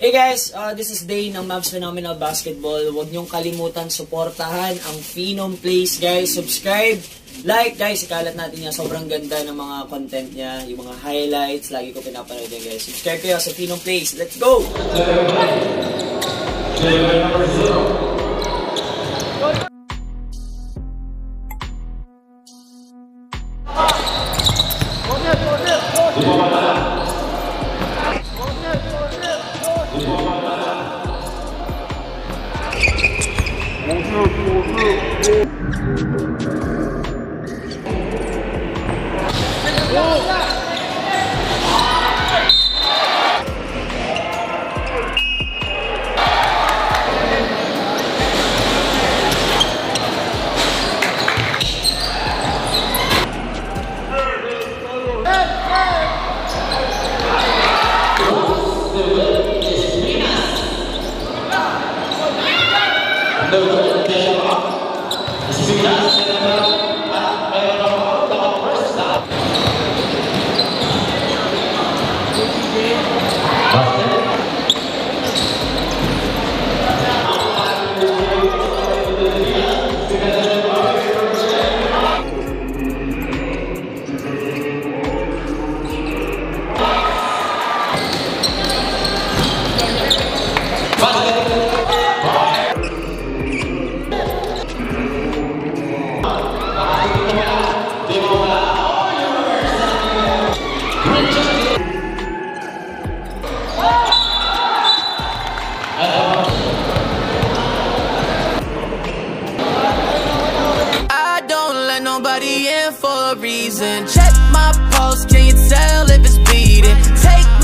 Hey guys, this is Day ng Mavs Phenomenal Basketball. Huwag niyong kalimutan suportahan ang Pheno Plays guys. Subscribe, like guys, ikalat natin yan. Sobrang ganda ng mga content niya, yung mga highlights, lagi ko pinapanood yan guys. Subscribe kayo sa Pheno Plays. Let's go! Number 0. Nobody in for a reason. Check my pulse, can you tell if it's beating? Take